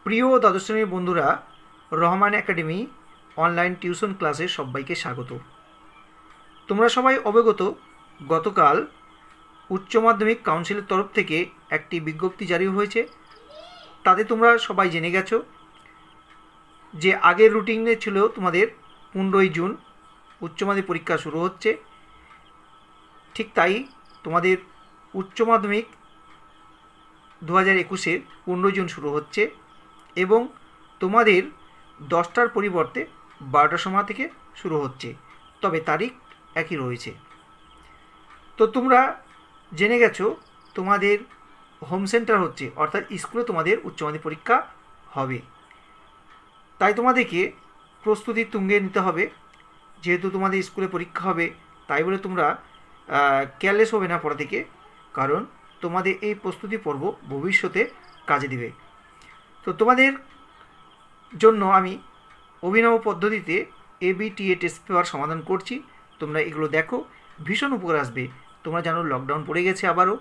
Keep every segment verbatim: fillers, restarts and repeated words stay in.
প্রিয় দ্বাদশ শ্রেণীর বন্ধুরা, রহমান একাডেমি অনলাইন টিউশন ক্লাসে সবাইকে স্বাগত। তোমরা সবাই অবগত, গতকাল উচ্চ মাধ্যমিক কাউন্সিলের তরফ থেকে একটি বিজ্ঞপ্তি জারি হয়েছে। তাতে তোমরা সবাই জেনে গেছো যে আগের রুটিনে ছিল তোমাদের পনেরোই জুন উচ্চ মাধ্যমিক পরীক্ষা শুরু হচ্ছে। ঠিক তাই তোমাদের উচ্চ মাধ্যমিক দু হাজার একুশের পনেরোই জুন শুরু হচ্ছে এবং তোমাদের দশটার পরিবর্তে বারোটার সময় থেকে শুরু হচ্ছে, তবে তারিখ একই রয়েছে। তো তোমরা জেনে গেছো তোমাদের হোম সেন্টার হচ্ছে, অর্থাৎ স্কুলে তোমাদের উচ্চ মাধ্যমিক পরীক্ষা হবে। তাই তোমাদেরকে প্রস্তুতি তুঙ্গে নিতে হবে। যেহেতু তোমাদের স্কুলে পরীক্ষা হবে, তাই বলে তোমরা কেয়ারলেস হবে না পড়া থেকে, কারণ তোমাদের এই প্রস্তুতি পর্ব ভবিষ্যতে কাজে দিবে। তো তোমাদের জন্য আমি অভিনব পদ্ধতিতে এবিটিএ টেস্ট পেপার সমাধান করছি। তোমরা এগুলো দেখো, ভীষণ উপকার আসবে। তোমরা জানো লকডাউন পড়ে গেছে, আবারও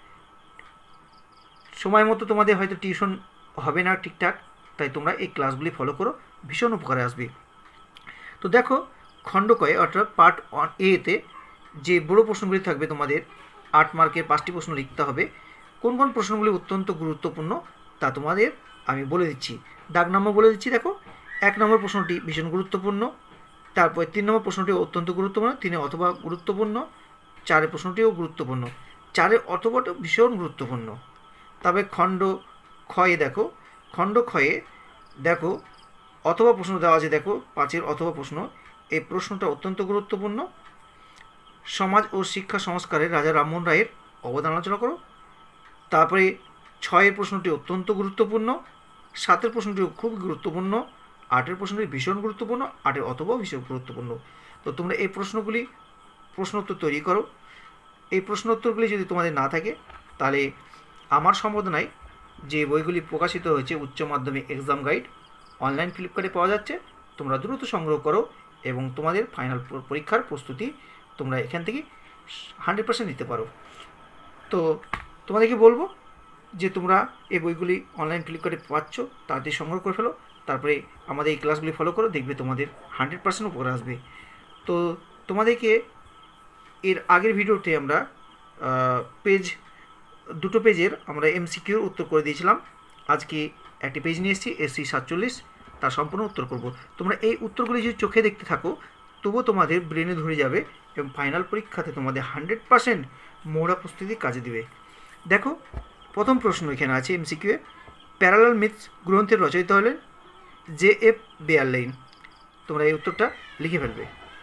সময় মতো তোমাদের হয়তো টিউশন হবে না ঠিকঠাক, তাই তোমরা এই ক্লাসগুলি ফলো করো, ভীষণ উপকারে আসবে। তো দেখো, খণ্ড কয়ে অর্থাৎ পার্ট ওয়ান এতে যে বড় প্রশ্নগুলি থাকবে, তোমাদের আট মার্কের পাঁচটি প্রশ্ন লিখতে হবে। কোন কোন প্রশ্নগুলি অত্যন্ত গুরুত্বপূর্ণ তা তোমাদের আমি বলে দিচ্ছি, দাগ নম্বর বলে দিচ্ছি। দেখো, এক নম্বর প্রশ্নটি ভীষণ গুরুত্বপূর্ণ, তারপরে তিন নম্বর প্রশ্নটি অত্যন্ত গুরুত্বপূর্ণ, তিনে অথবা গুরুত্বপূর্ণ, চারের প্রশ্নটিও গুরুত্বপূর্ণ, চারের অথবাটাও ভীষণ গুরুত্বপূর্ণ। তবে খণ্ড ক্ষয়ে দেখো, খণ্ড ক্ষয়ে দেখো অথবা প্রশ্ন দেওয়া আছে। দেখো, পাঁচের অথবা প্রশ্ন, এই প্রশ্নটা অত্যন্ত গুরুত্বপূর্ণ। সমাজ ও শিক্ষা সংস্কারে রাজা রামমোহন রায়ের অবদান আলোচনা করো। তারপরে ছয়ের প্রশ্নটি অত্যন্ত গুরুত্বপূর্ণ, সাতের প্রশ্নটিও খুব গুরুত্বপূর্ণ, আটের প্রশ্নটি ভীষণ গুরুত্বপূর্ণ, আটের অথবাও ভীষণ গুরুত্বপূর্ণ। তো তোমরা এই প্রশ্নগুলি প্রশ্নোত্তর তৈরি করো। এই প্রশ্নোত্তরগুলি যদি তোমাদের না থাকে, তাহলে আমার সম্বোধনায় যে বইগুলি প্রকাশিত হয়েছে উচ্চ মাধ্যমিক এক্সাম গাইড অনলাইন ফ্লিপকার্টে পাওয়া যাচ্ছে, তোমরা দ্রুত সংগ্রহ করো এবং তোমাদের ফাইনাল পরীক্ষার প্রস্তুতি তোমরা এখান থেকে হান্ড্রেড পার্সেন্ট নিতে পারো। তো তোমাদেরকে বলবো যে তোমরা এই বইগুলি অনলাইন ফ্লিপকার্টে পাচ্ছ, তাড়াতাড়ি সংগ্রহ করে ফেলো। তারপরে আমাদের এই ক্লাসগুলি ফলো করো, দেখবে তোমাদের হান্ড্রেড পার্সেন্ট উপকার আসবে। তো তোমাদেরকে এর আগের ভিডিওতে আমরা পেজ দুটো পেজের আমরা এমসিকিউর উত্তর করে দিয়েছিলাম। আজকে একটি পেজ নিয়ে এসেছি এসসি সাতচল্লিশ, তার সম্পূর্ণ উত্তর করব। তোমরা এই উত্তরগুলি যদি চোখে দেখতে থাকো, তবুও তোমাদের ব্রেনে ধরে যাবে এবং ফাইনাল পরীক্ষাতে তোমাদের হান্ড্রেড পার্সেন্ট মৌড়া প্রস্তুতি কাজে দিবে। দেখো, প্রথম প্রশ্ন এখানে আছে এমসিকিউ এ, প্যারালাল মিথস গ্রন্থের রচয়িতা হলেন জে এফ বেয়ারলাইন। তোমরা এই উত্তরটা লিখে ফেলবে।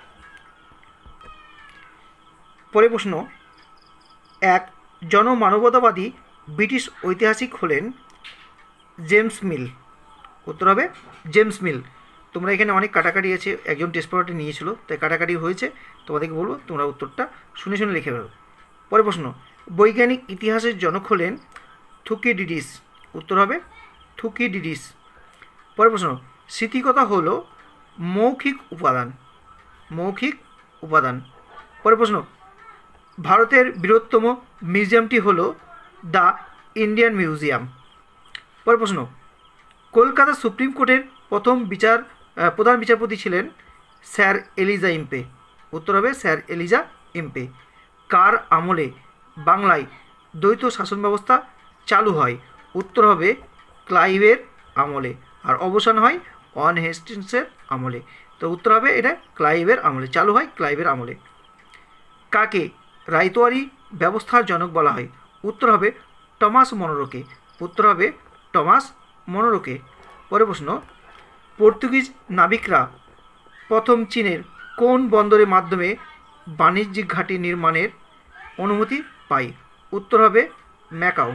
পরে প্রশ্ন এক, জনমানবতাবাদী ব্রিটিশ ঐতিহাসিক হলেন জেমস মিল। উত্তর হবে জেমস মিল। তোমরা এখানে অনেক কাটাকাটি আছে, একজন টেস্ট পেপারটি নিয়েছিল তাই কাটাকাটি হয়েছে, তোমাদেরকে বলবো তোমরা উত্তরটা শুনে শুনে লিখে ফেলো। পরে প্রশ্ন, বৈজ্ঞানিক ইতিহাসের জনক হলেন থুকিডিডিস। উত্তর হবে থুকিডিডিস। পরে প্রশ্ন, স্মৃতিকথা হলো মৌখিক উপাদান। মৌখিক উপাদান। পরে প্রশ্ন, ভারতের বৃহত্তম মিউজিয়ামটি হল দ্য ইন্ডিয়ান মিউজিয়াম। পরে প্রশ্ন, কলকাতা সুপ্রিম কোর্টের প্রথম বিচার প্রধান বিচারপতি ছিলেন স্যার এলিজা ইম্পে। উত্তর হবে স্যার এলিজা ইম্পে। কার আমলে বাংলায় দ্বৈত শাসন ব্যবস্থা চালু হয়? উত্তর হবে ক্লাইভের আমলে, আর অবসান হয় ওয়ান হেস্টিংসের আমলে। তো উত্তর হবে এটা ক্লাইভের আমলে, চালু হয় ক্লাইভের আমলে। কাকে রায়তোয়ারি ব্যবস্থার জনক বলা হয়? উত্তর হবে টমাস মনোরোকে। উত্তর হবে টমাস মনোরোকে। পরে প্রশ্ন, পর্তুগিজ নাবিকরা প্রথম চীনের কোন বন্দরের মাধ্যমে বাণিজ্যিক ঘাঁটি নির্মাণের অনুমতি পায়? উত্তর হবে ম্যাকাও।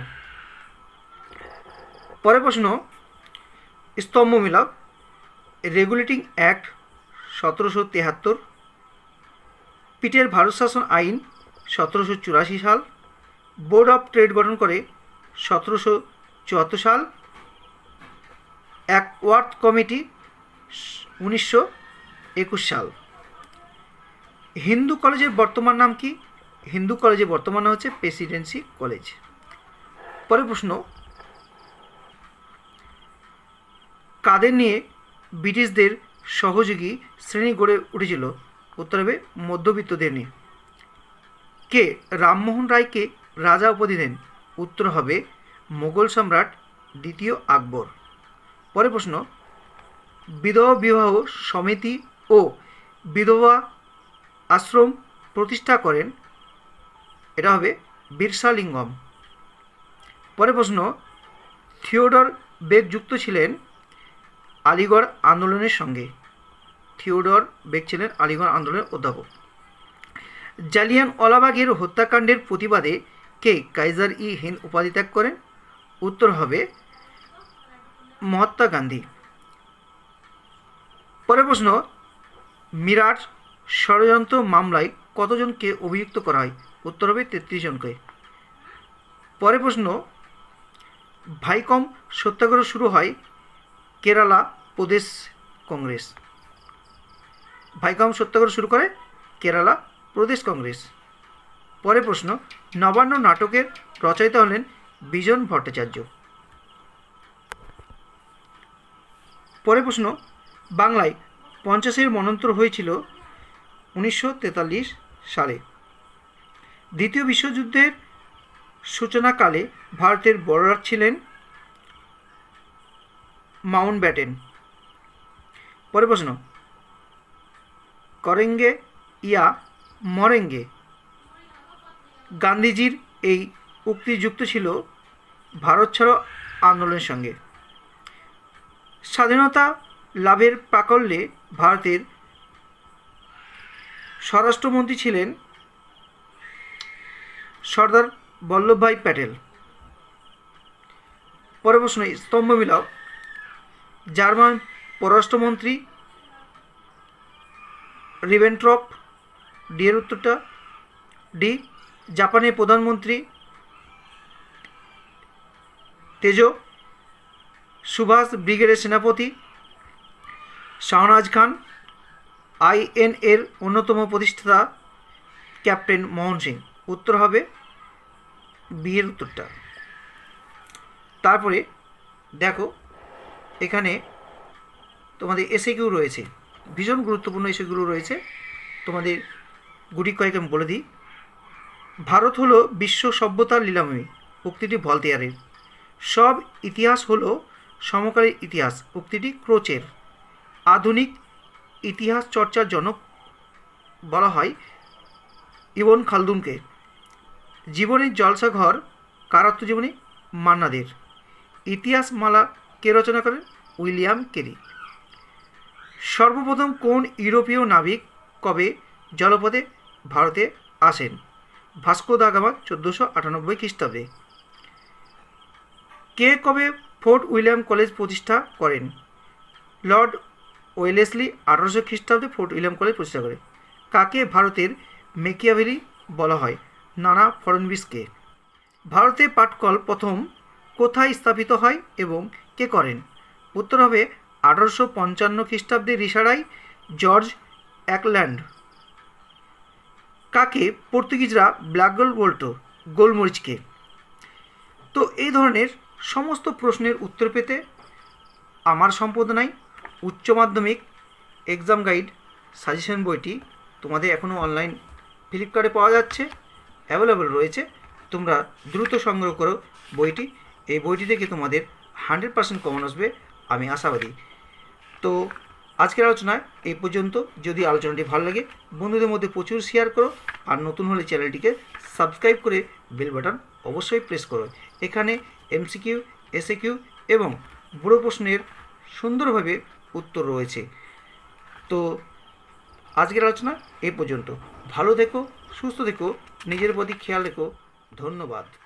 পরে প্রশ্ন, স্তম্ভমূলক রেগুলেটিং অ্যাক্ট সতেরোশো তেহাত্তর, পিটের ভারত শাসন আইন সতেরোশো চুরাশি সাল, বোর্ড অফ ট্রেড গঠন করে সতেরোশো চুয়াত্তর সাল, অ্যাকওয়ার্থ কমিটি উনিশশো একুশ সাল। হিন্দু কলেজের বর্তমান নাম কি? হিন্দু কলেজের বর্তমান নাম হচ্ছে প্রেসিডেন্সি কলেজ। পরের প্রশ্ন, কাদের নিয়ে ব্রিটিশদের সহযোগী শ্রেণী গড়ে উঠেছিল? উত্তর হবে মধ্যবিত্তদের নিয়ে। কে রামমোহন রায়কে রাজা উপাধি দেন? উত্তর হবে মোগল সম্রাট দ্বিতীয় আকবর। পরের প্রশ্ন, বিধবা বিবাহ সমিতি ও বিধবা আশ্রম প্রতিষ্ঠা করেন? এটা হবে বীরসালিঙ্গম। পরের প্রশ্ন, থিওডর বেগ যুক্ত ছিলেন আলিগড় আন্দোলনের সঙ্গে? থিওডর বেগ ছিলেন আলিগড় আন্দোলনের অধ্যাপক। জালিয়ানওয়ালাবাগের হত্যাকাণ্ডের প্রতিবাদে কে কাইজার ই হিন্দ উপাধি ত্যাগ করেন? উত্তর হবে মহাত্মা গান্ধী। পরের প্রশ্ন, মিরাট ষড়যন্ত্র মামলায় কতজনকে অভিযুক্ত করা হয়? উত্তর হবে তেত্রিশ জনকে। পরের প্রশ্ন, ভাইকম সত্যাগ্রহ শুরু হয় কেরালা প্রদেশ কংগ্রেস। ভাইকম সত্যাগ্রহ শুরু করে কেরালা প্রদেশ কংগ্রেস। পরের প্রশ্ন, নবান্ন নাটকের রচয়িতা হলেন বিজন ভট্টাচার্য। পরের প্রশ্ন, বাংলায় পঞ্চাশের মন্বন্তর হয়েছিল উনিশশো তেতাল্লিশ সালে। দ্বিতীয় বিশ্বযুদ্ধের সূচনাকালে ভারতের বড়রা ছিলেন মাউন্টব্যাটেন। পরের প্রশ্ন, করেঙ্গে ইয়া মরেঙ্গে গান্ধীজির এই উক্তি যুক্ত ছিল ভারত ছাড়ো আন্দোলনের সঙ্গে। স্বাধীনতা লাভের প্রাকল্যে ভারতের স্বরাষ্ট্রমন্ত্রী ছিলেন সর্দার বল্লভভাই প্যাটেল। পরের প্রশ্ন, স্তম্ভ মিলাও। জার্মান পররাষ্ট্রমন্ত্রী রিবেনট্রপ। ডি এর উত্তরটা ডি। জাপানের প্রধানমন্ত্রী তেজো। সুভাষ ব্রিগেডের সেনাপতি শাহনাজ খান। আইএন এর অন্যতম প্রতিষ্ঠাতা ক্যাপ্টেন মোহন সিং। উত্তর হবে বি এর উত্তরটা। তারপরে দেখো এখানে তোমাদের এসএকিউ রয়েছে, ভীষণ গুরুত্বপূর্ণ এসএকিউ রয়েছে। তোমাদের গুটি কয়েক আমি বলে দিই। ভারত হলো বিশ্ব সভ্যতার লীলাভূমি, উক্তিটি ভলতেয়ারের। সব ইতিহাস হলো সমকালীন ইতিহাস, উক্তিটি ক্রোচের। আধুনিক ইতিহাস চর্চার জনক বলা হয় ইবন খালদুনকে। জীবনের জলসাঘর কার আত্মজীবনী? মান্নাদের। ইতিহাস মালা কে রচনা করেন? William Carey. সর্বপ্রথম কোন ইউরোপীয় নাবিক কবে জলপথে ভারতে আসেন? ভাস্কো দা গামা চোদ্দোশো আটানব্বই খ্রিস্টাব্দে। কে কবে ফোর্ট উইলিয়াম কলেজ প্রতিষ্ঠা করেন? লর্ড ওয়েলেসলি আঠারোশো খ্রিস্টাব্দে ফোর্ট উইলিয়াম কলেজ প্রতিষ্ঠা করে। কাকে ভারতের মেকিয়াভেলি বলা হয়? নানা ফড়নবিসকে। ভারতে পাটকল প্রথম কোথায় স্থাপিত হয় এবং কে করেন? উত্তর হবে আঠারোশো পঞ্চান্ন খ্রিস্টাব্দে রিসারাই জর্জ অ্যাকল্যান্ড। কাকে পর্তুগিজরা ব্ল্যাক গোল্ড বলতো? গোলমরিচকে। তো এই ধরনের সমস্ত প্রশ্নের উত্তর পেতে আমার সম্পাদনায় উচ্চ মাধ্যমিক এক্সাম গাইড সাজেশন বইটি তোমাদের এখনও অনলাইন ফ্লিপকার্টে পাওয়া যাচ্ছে, অ্যাভেলেবল রয়েছে। তোমরা দ্রুত সংগ্রহ করো বইটি। এই বইটি থেকে তোমাদের হান্ড্রেড পার্সেন্ট কমন আসবে, আমি আশাবাদী। তো আজকের আলোচনায় এই পর্যন্ত। যদি আলোচনাটি ভালো লাগে বন্ধুদের মধ্যে প্রচুর শেয়ার করো, আর নতুন হলে চ্যানেলটিকে সাবস্ক্রাইব করে বেল বাটন অবশ্যই প্রেস করো। এখানে এমসিকিউ, এসএকিউ এবং বড় প্রশ্নের সুন্দরভাবে উত্তর রয়েছে। তো আজকের আলোচনা এই পর্যন্ত। ভালো থেকো, সুস্থ থেকো, নিজের প্রতি খেয়াল রেখো। ধন্যবাদ।